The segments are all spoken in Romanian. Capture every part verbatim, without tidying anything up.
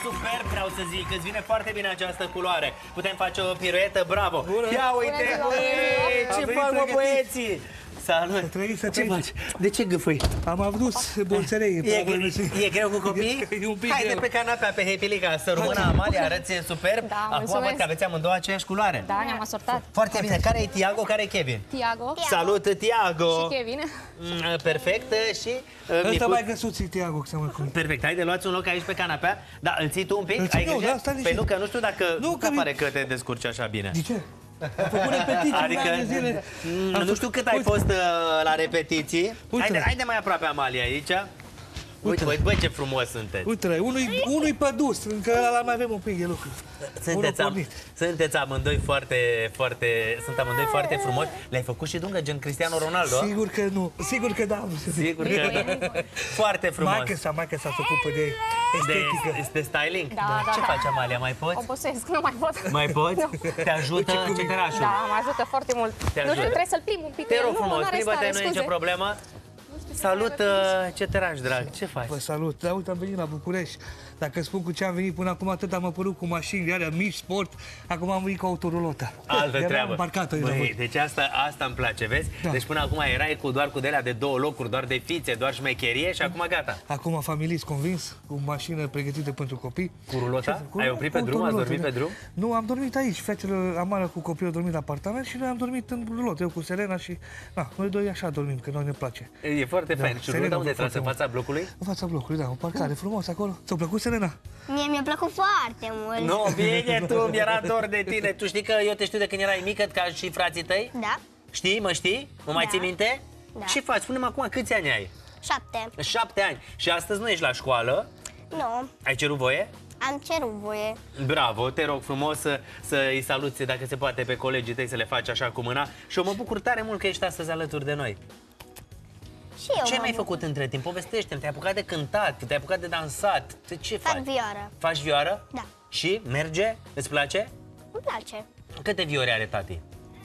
superb, vreau să zic, îți vine foarte bine această culoare. Putem face o piruetă, bravo! Bună. Ia uite, băi, ce fac, mă, băieții? Salut! Trăiți, să Ce trăiți. faci? De ce gâfâi? Am adus bolțărei. E, e greu cu copii? E un pic Haide greu. pe canapea, pe Hepilica, să rămână Amalia, arăți superb. Da, Acum mulțumesc. văd că aveți amândouă aceeași culoare. Da, ne-am asortat. Foarte bine. Care e Tiago, care e Kevin? Tiago Salut, Tiago! și Kevin. Mm, Perfect și... uh, Ăsta micuț- mai găsuți, Tiago, să mă cum. Perfect, haide, luați un loc aici pe canapea. Da, îl ții tu un pic? Îl țin Ai eu, grijă? da, stai Păi liniștit. nu, că nu știu dacă... Nu, Nu că că mi- pare că te descurci așa bine. De ce? Am făcut repetiții Adică, un an de zile. mm, Am nu făcut- știu cât ai Uite, fost uh, la repetiții. Uite. Haide, haide mai aproape, Amalia, aici. Uite, băi, băi, ce frumos sunteți. Uite, unui, unui pădus, încă ăla mai avem un pic de lucru. Sunteți, Unul am, pornit. sunteți amândoi foarte, foarte, sunt amândoi foarte frumoși. Le-ai făcut și dungă, gen Cristiano Ronaldo? Sigur că nu, sigur că da. Sigur că da. Foarte frumos. Maică sa, maică sa se ocupă de estetică. De, de styling? Da, da, Ce da. faci, Amalia? Mai poți? Obosesc, nu mai pot. Mai poți? Te ajută ceterașul? Da, mă ajută foarte mult. Te Nu știu, ajută. trebuie să-l plimb un pic. Te rog Nu, frumos, nu are plimbă-te, stare, nu e nicio scuze. problemă. Salut, uh, ceteraș, drag, ce faci? Vă salut, da, uite, am venit la București. Dacă spun cu ce am venit până acum, atât am apărut cu mașini de alea mici, sport, acum am venit cu autorulotă. Altă De-abia treabă. am parcat-o aici la Băi, voi. deci asta, asta îmi place, vezi? Da. Deci până acum erai cu doar cu de alea de două locuri, doar de fițe, doar șmecherie și acum gata. Acum familist convins, cu mașină pregătită pentru copii. Cu rulota? Cu- Ai oprit pe cu drum? Ați autorulotă, dormit pe da. drum? Nu, am dormit aici. Fetele Amara cu copilul au dormit la apartament și noi am dormit în rulot, eu cu Serena și... Na, noi doi așa dormim, că noi ne place. E foarte fain. Și Serena rulota unde foarte tras? În mult. fața blocului? În fața blocului, da, o parcare frumos acolo. Ți-a plăcut, Serena? Mie mi-a plăcut foarte mult. Nu, bine, tu, mi-era dor de tine. Tu știi că eu te știu de când erai mică, ca și frații tăi? Da, Știi, mă știi? Mă mai Da. ții minte? Da. Ce faci? Spune-mi acum, câți ani ai? șapte. Șapte ani. Și astăzi nu ești la școală? Nu, Ai cerut voie? am cerut voie. Bravo, te rog frumos să, să îi saluți, dacă se poate, pe colegii tăi, să le faci așa cu mâna. Și eu mă bucur tare mult că ești astăzi alături de noi. Și eu Ce mă mai ai bucur. făcut între timp? Povestește-mi, te-ai apucat de cântat, te-ai apucat de dansat. Ce, ce Fac faci? vioară. Faci vioară? Da. Și? Merge? Îți place? Îmi place. Câte viore are tati?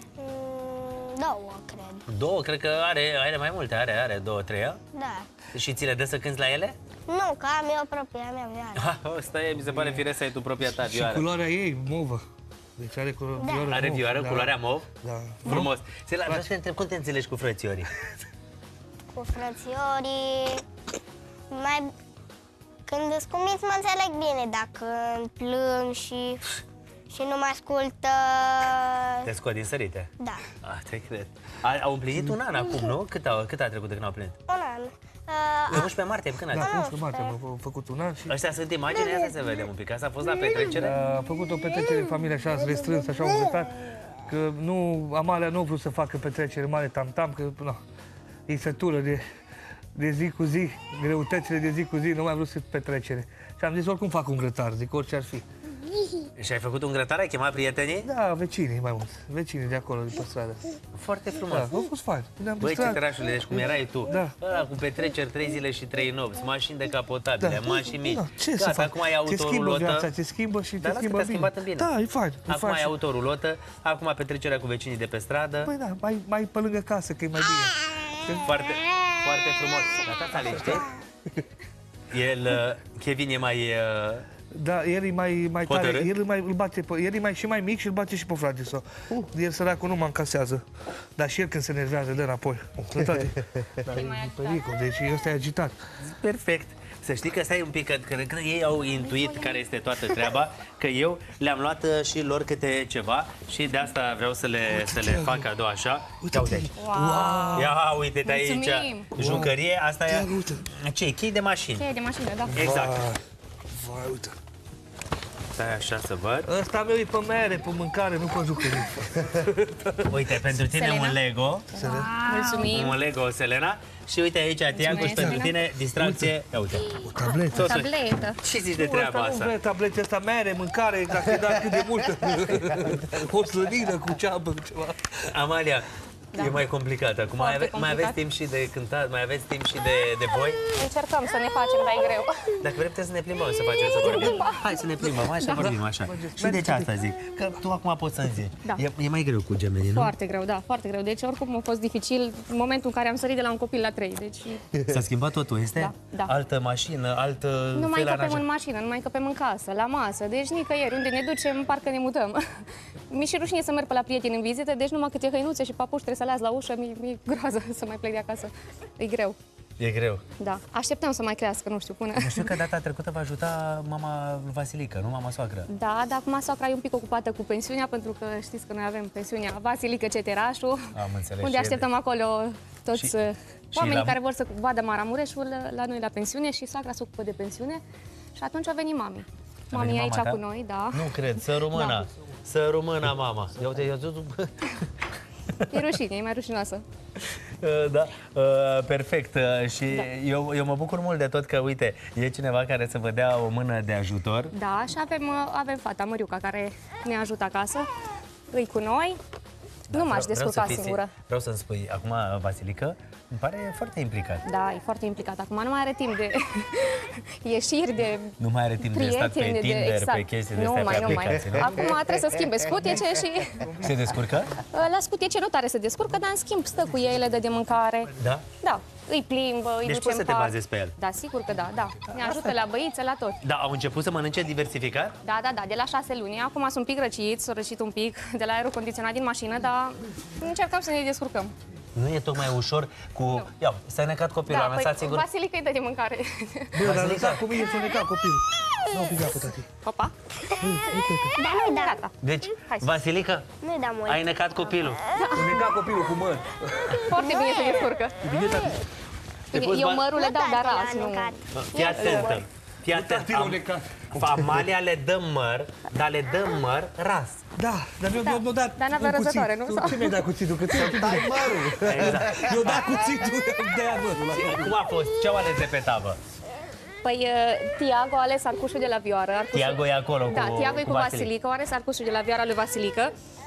Mm, două, cred. Două, cred că are, are mai multe, are, are două, trei, a? Da. Și ți le dă să cânti la ele? Nu, că am eu propria mea vioară. Ha, ăsta e, mi se pare firesc să ai tu propria ta Și vioară. culoarea ei, movă. Deci are cu Da. vioară Are mov, vioară, da. culoarea mov? Da. Frumos. Sela, vreau să te întreb, cum te înțelegi cu frățiorii? Cu frățiorii... Mai... Când îți cumiți, mă înțeleg bine, dacă plâng și... Și nu mă ascultă... Te scot din sărite? Da, Ah, te cred. A, au împlinit un an acum, nu? Cât, au, cât a trecut de când au plinit? un an. Uh, unsprezece martie, când Da, ați? unsprezece martie am făcut un an și... Ăștia sunt imagini, asta să vedem un pic. Asta a fost la petrecere? A făcut o petrecere în familie așa restrâns, așa un grătar, că nu, Amalia nu a vrut să facă petrecere mare tam-tam, că na, e sătură de, de zi cu zi, greutățile de zi cu zi, nu mai a vrut să petrecere. Și am zis, oricum fac un grătar, zic, orice ar fi. Și ai făcut un grătar? Ai chemat prietenii? Da, vecinii mai mult, vecinii de acolo, de pe stradă. Foarte frumos. Da, a fost fain. Ne-am Băi, ce distrat. terașule, deci cum erai tu. Da. Ăla cu petreceri trei zile și trei nopți, mașini decapotabile, mașini mici. Da, ce Gata, să fac? acum ai Te schimbă autorulotă. viața, te schimbă și te Dar lasă că schimbă te-a bine. schimbat în bine. Da, e fain. e Acum fain ai și- autorulotă, acum petrecerea cu vecinii de pe stradă. Păi da, mai, mai pe lângă casă, că e mai bine. Foarte, foarte frumos. Gata, Sali, știi? El, uh, Kevin e mai... Uh, Da, el e mai, mai tare, Hotărât? el, e mai, îl bate pe, el e mai, și mai mic și îl bate și pe frate său. Uh. El săracul nu mă încasează, dar și el când se nervează dă înapoi. În toate. Dar e pericol, deci ăsta e agitat. perfect. Să știi că stai un pic, că cred că ei au intuit care este toată treaba, că eu le-am luat uh, și lor câte ceva și de asta vreau să le, să le fac cadou așa. Ia uite aici. Wow. Ia uite-te aici. Mulțumim. Jucărie, asta e... Ia uite. Ce e? Chei de mașini. Cheie de mașină, da. Exact. Vai, vai, uite. Stai așa să văd. Ăsta meu e pe mere, pe mâncare, nu pe jucării. Uite, pentru tine Selena? un Lego. Mulțumim. Un Lego, Selena. Și uite aici, Tiago, și Mulțumesc, pentru Selena. tine, distracție. Ia uite. O tabletă. Totul. Tabletă. Ce zici de treaba Nu asta? vrea tableta asta, mere, mâncare, dacă e dat cât de multă. O slănină cu ceapă, cu ceva. Amalia, Da. E mai complicat. Acum mai, ave, mai aveți timp și de cântat, mai aveți timp și de, de voi. Încercăm să ne facem, dar e greu. Dacă vrem, putem să ne plimbăm, să facem, să vorbim. Hai să ne plimbăm, hai să vorbim așa. Și de ce asta zic? Că tu acum poți să-mi zici. Da. E, e mai greu cu gemenii, nu? Foarte greu, da, foarte greu. Deci oricum a fost dificil în momentul în care am sărit de la un copil la trei. Deci S-a schimbat totul, este? Da, da. Altă mașină, altă nu mai încăpem felanajă. în mașină, nu mai încăpem în casă, la masă. Deci nicăieri, unde ne ducem, parcă ne mutăm. Mi-e și rușine să merg pe la prieteni în vizită, deci numai câte hăinuțe și papuși trebuie să las la ușă, mi-e mi groază să mai plec de acasă. E greu. E greu. Da. Așteptăm să mai crească, nu știu, până... Știu că data trecută va ajuta mama Vasilică, nu mama soacră. Da, dar acum soacra e un pic ocupată cu pensiunea, pentru că știți că noi avem pensiunea Vasilică Ceterașu, Am înțeles. unde și așteptăm acolo toți și- uh, oamenii la- care vor să vadă Maramureșul la, la noi la pensiune și soacra se ocupă de pensiune și atunci a venit mami. A Mami venit e aici mama ta? cu noi, da. Nu cred, să rămână. Da. Să rămână mama. Ia uite, eu E rușine, e mai rușinoasă. Da, uh, perfect. Uh, și Da. eu, eu mă bucur mult de tot că, uite, e cineva care să vă dea o mână de ajutor. Da, și avem, uh, avem fata Măriuca care ne ajută acasă, îi cu noi. Nu m-aș Vreau- vreau descurca să fiți- singură. Vreau să-mi spui, acum, Vasilică, îmi pare foarte implicat. Da, e foarte implicat. Acum nu mai are timp de ieșiri, de Nu mai are timp de stat pe prieteni, Tinder, de, exact. pe chestii de nu astea, mai, pe nu mai. aplicații, nu? Acum trebuie să schimbe scutiece și Se descurcă? la scutiece nu tare se descurcă, dar în schimb stă cu ei, le dă de mâncare. Da? Da, îi plimbă, îi Deci duce poți să în te parc. bazezi pe el. Da, sigur că da, da. Ne ajută la băițe, la tot. Da, au început să mănânce diversificat? Da, da, da, de la șase luni. Acum sunt un pic răciți, s-au răcit un pic de la aerul condiționat din mașină, dar încercăm să ne descurcăm. Nu e tocmai ușor cu... Ia, s-a necat copilul, Da, am lăsat păi sigur. Vasilica îi dă de mâncare. Bă, dar lăsat cu mine să neca copilul. Nu pica cu tati. Opa, Da, nu-i da. gata. Deci, Hai să- Vasilica, Nu-i da mult. ai necat copilul. Să neca copilul cu măr. Foarte bine se descurcă. Bine, tati. Te poți Eu ba- mărul le dau, dar Tati l-a ras, nu. necat. Fii atentă. Fii Tati atent. l-a Am- necat. Amalia le dă măr, dar le dă măr ras. Da, dar mi-a mi-a dat Dar n-avea un cuțit. răzătoare, nu? Tu, Sau? ce mi-ai dat cuțitul? Că ți-ai tai mărul. Exact. Mi-a dat cuțitul, de aia mărul. Cum a fost? Ce au ales de pe tavă? Păi uh, Tiago a ales arcușul de la vioară. Arcușul... Tiago e acolo cu Da, Tiago e cu Vasilica, a ales arcușul de la vioară lui Vasilică,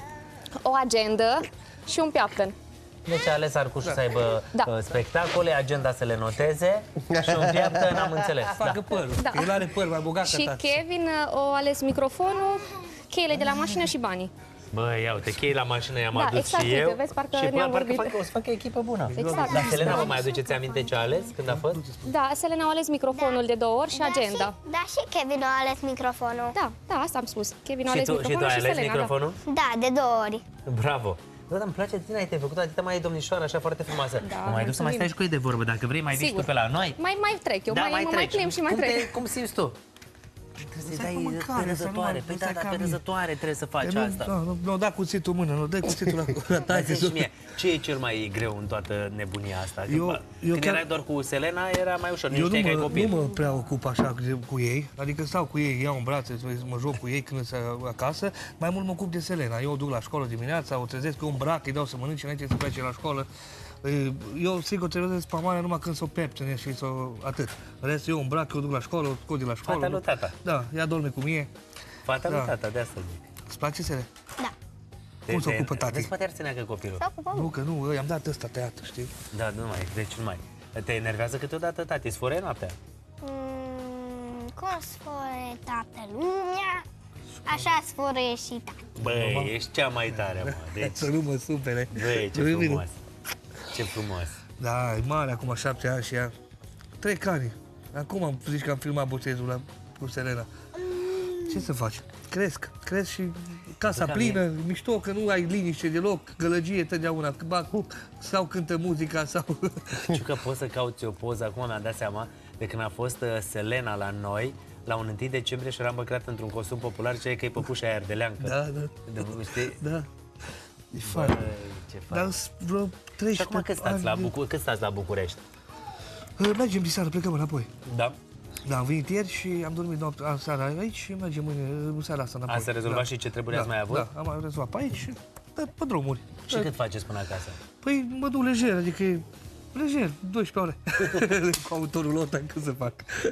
o agendă și un piaptăn. Deci a ales arcușul să aibă Da. uh, spectacole, agenda să le noteze și un piaptă, n-am înțeles. Facă Da. părul. Da. El are păr mai bogat ca Și tati. Kevin uh, a ales microfonul, cheile de la mașină și banii. Bă, ia uite, chei la mașină i-am Da, adus exact, și uite, eu. vezi, parcă și ne-am bă, parcă vorbit. fac, o să facă echipă bună. Exact. Dar Selena, vă mai aduceți aminte ce a ales când a fost? Da, Selena a ales microfonul de două ori și agenda. Da, și, da, și Kevin a ales microfonul. Da, da, asta am spus. Kevin a Și ales tu, și tu microfonul ai și, ales Selena, microfonul? Da, de două ori. Bravo! Da, dar îmi place de tine, ai te făcut atâta mai domnișoară, așa foarte frumoasă. Da, Mă mai duc să mai mulțumim. stai și cu ei de vorbă, dacă vrei mai vii și tu Sigur. pe la noi. Mai, mai trec eu, mai, mă mai treci. plimb și mai cum trec. Te, cum simți tu? Trebuie să-i Stai dai cu mâncare, pe să nu răzătoare. mai- Păi stai da, dar ca pe mine. răzătoare trebuie să faci Nu, asta. da, nu, mi-a dat cuțitul în mână, nu, dă cuțitul la, la Dar tati. zi-și mie, ce e cel mai greu în toată nebunia asta? Când, Eu- eu când chiar- erai doar cu Selena, era mai ușor, nu Eu nu știai că ai mă, copil. nu mă prea ocup așa de- cu ei, adică stau cu ei, iau în brațe, mă joc cu ei când sunt acasă, mai mult mă ocup de Selena. Eu o duc la școală dimineața, o trezesc, eu îmbrac, îi dau să mănânce înainte să plece la școală. Eu sigur trebuie pe mare numai când s-o peptene și s-o atât. În rest, eu îmbrac, eu o duc la școală, o scot de la școală. Fata lui tata. Da, ea dorme cu mine. Fata lui Da. tata, de asta zic. Îți place, Sele? Da. Cum se Te- ocupă tati? Vezi, poate ar să neacă copilul. Se ocupă Nu, că nu, i-am dat ăsta tăiat, știi? Da, nu mai, deci nu mai. Te enervează câteodată tati, sfore noaptea. Mm, cum sfore toată lumea, așa sfore și tati. Băi, ești cea mai tare, mă. Deci, Să nu mă supere. băi, ce Nu-i bine. frumos. Ce frumos. Da, e mare, acum șapte ani și ea. Trec ani. Acum am zis că am filmat botezul la, cu Selena. Ce să faci? Cresc, cresc și casa Duc plină, mișto că nu ai liniște deloc, gălăgie totdeauna, ba, sau cântă muzica, sau... Știu că poți să cauți o poză, acum mi-am dat seama, de când a fost uh, Selena la noi, la un întâi decembrie și era îmbrăcat într-un costum popular, ce e că e păpușa aia ardeleancă. Da, da, De, știi? da. E Băi, fain. ce Dar fain. sunt vreo Și treisprezece acum cât stați, la ani de- Bucu- cât stați la București? Uh, Mergem diseară, plecăm înapoi. Da? Da, am venit ieri și am dormit noaptea, seara aici și mergem mâine, seara asta înapoi. Ați rezolvat Da. și ce treburi ați Da, mai avut? Da, am mai rezolvat pe aici și pe, pe drumuri. Și cât faceți până acasă? Păi mă duc lejer, adică e lejer, douăsprezece ore. Cu autorul ăsta, cât să fac?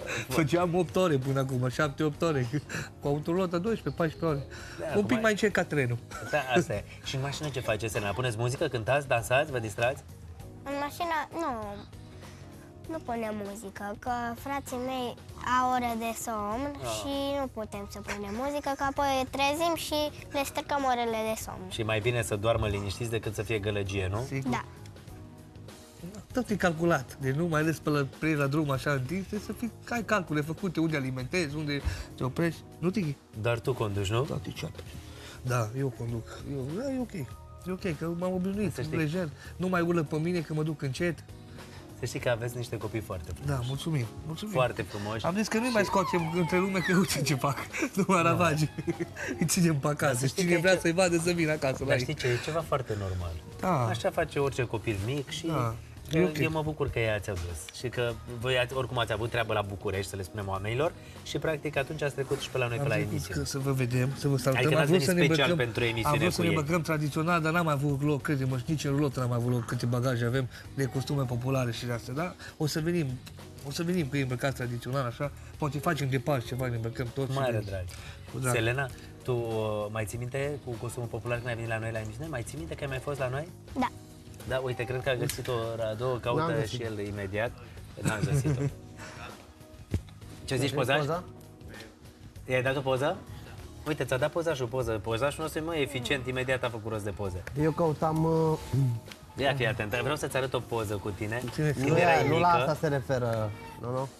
Făceam opt ore până acum, șapte opt ore. Cu autorotă doisprezece paisprezece ore. Da, Un pic acum mai încet ca trenul. Da, asta e. Și în mașină ce faceți, Selena? Puneți muzică, cântați, dansați, vă distrați? În mașină, nu, nu punem muzică, că frații mei au ore de somn Ah. și nu putem să punem muzică, că apoi trezim și le stricăm orele de somn. Și mai bine să doarmă liniștiți decât să fie gălăgie, nu? Sigur. Da. Tot e calculat. Deci nu mai ales pe la, pe la drum așa întins, trebuie să fii, ai calcule făcute, unde alimentezi, unde te oprești. Nu, Tiki? Doar tu conduci, nu? Toate ceapă. Da, eu conduc. Eu, da, e ok. E ok, că m-am obișnuit, Să sunt știi. lejer. Nu mai urlă pe mine că mă duc încet. Să știi că aveți niște copii foarte frumoși. Da, mulțumim. mulțumim. Foarte frumoși. Am zis că nu mai scoatem între lume, că uite ce fac. Nu mă ravagi. Îi ținem pe acasă. știi Cine că vrea e- să-i vadă să vină acasă la Dar ei. știi ce? E ceva foarte normal. Da. Așa face orice copil mic și Da. că E ok. eu mă bucur că i-ați adus. Și că voi ați, oricum ați avut treabă la București, să le spunem oamenilor, și practic atunci ați trecut și pe la noi, Am pe la trecut emisiune. că să vă vedem, să vă salutăm. Adică Am n-ați vrut venit să ne special îmbrăcăm- pentru emisiune Am vrut să cu ne ei. îmbrăcăm tradițional, dar n-am avut loc, crede-mă, și nici în rulotă n-am avut loc câte bagaje avem de costume populare și de astea, da? O să venim, o să venim cu ei îmbrăcați tradițional, așa, poate facem de Paști ceva, ne îmbrăcăm toți. Mare și- drag. Cu drag. Selena, tu uh, mai ții minte cu costumul popular când ai venit la noi la emisiune? Mai ții minte că ai mai fost la noi? Da. Da, uite, cred că a găsit-o Radu, N-am caută găsit. și el imediat. N-am găsit-o. Ce zici, pozaj? Poza? I-ai dat o poză? Uite, ți-a dat pozașul poză. Pozașul nostru e mai eficient, imediat a făcut rost de poze. Eu căutam... Uh, Ia fii atent, vreau să-ți arăt o poză cu tine. Ține Când nu, erai e, nu la mică. asta se referă. Nu, nu.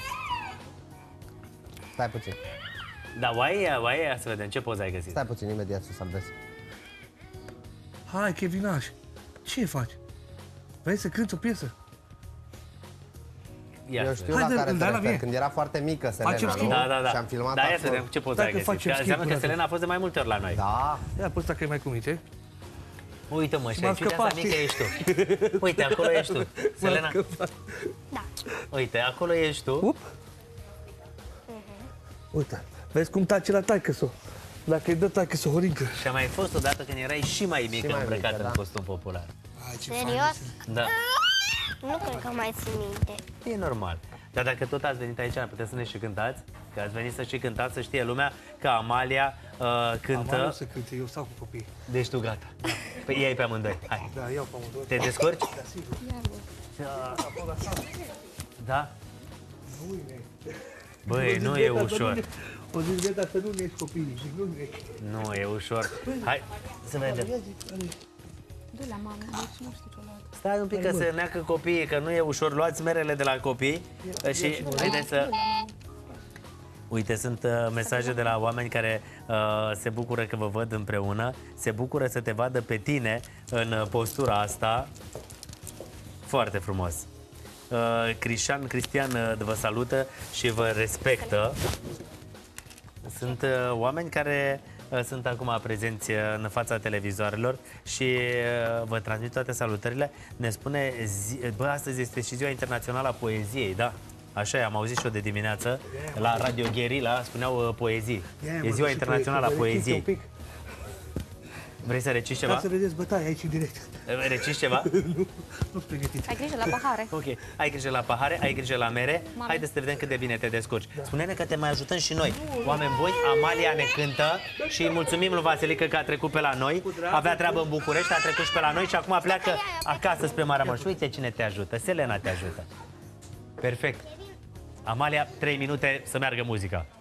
Stai puțin. Da, oaie, oaie, ia să vedem ce poză ai găsit. Stai puțin, imediat să salvez. Hai, Kevinaș, ce faci? Vrei să cânti o piesă? Ia Eu să știu vedem. Hai, la dă- care da, se la refer, mie. când era foarte mică Selena, Facem nu? schimb. Da, da, da. Și am filmat da, ia să acolo. vedem ce poză Dacă ai găsit. facem Că schimb înseamnă că până Selena a fost de mai multe ori la noi. Da. Ia, pe ăsta că e mai cumite. Uite mă, și M-am aici, uite, asta scăpat. mică ești tu. Uite, acolo ești tu. Selena, Da. uite, acolo ești tu. Up. Uite, vezi cum tace la taică-s-o. Dacă îi dă taică-s-o Horincă. Și a mai fost odată când erai și mai mică mai îmbrăcată mică, în da. costum popular. Serios? Da, Nu cred că mai țin minte. e normal. Dar dacă tot ați venit aici, puteți să ne și cântați? Că ați venit să și cântați, să știe lumea că Amalia uh, cântă. Am să cânte, eu stau cu copiii. Deci tu gata. Păi iei pe amândoi. Hai. Da, iau pe amândoi. Te descurci? Da, sigur. Da? Băi, nu e ușor. O zis, Beta, să nu nești copiii. Zic, nu nești. Nu e ușor. Hai să vedem. Du la mamă, deci nu știu ce luat. Stai un pic că se neacă copiii, că nu e ușor. Luați merele de la copii și haideți să... Uite, sunt uh, mesaje de la oameni care uh, se bucură că vă văd împreună, se bucură să te vadă pe tine în uh, postura asta. Foarte frumos. Uh, Cristian, Cristian uh, vă salută și vă respectă. Sunt uh, oameni care uh, sunt acum prezenți uh, în fața televizoarelor și uh, vă transmit toate salutările. Ne spune, zi, bă, astăzi este și ziua internațională a poeziei, da? Așa e, am auzit și eu de dimineață, la Radio Guerilla spuneau uh, poezii. E ziua internațională a poeziei. Vrei să reciți ceva? Ca să vedeți bătaia aici în direct. Uh, Reciți ceva? Nu, nu pregătiți. Ai grijă la pahare. Ok, ai grijă la pahare, ai grijă la mere. Mami. Haideți să vedem cât de bine te descurci. Spune-ne că te mai ajutăm și noi. Oameni buni, Amalia ne cântă și îi mulțumim lui Vasilică că a trecut pe la noi. Avea treabă în București, a trecut și pe la noi și acum pleacă acasă spre Maramureș. Uite cine te ajută, Selena te ajută. Perfect. Amalia, trei minute să meargă muzica.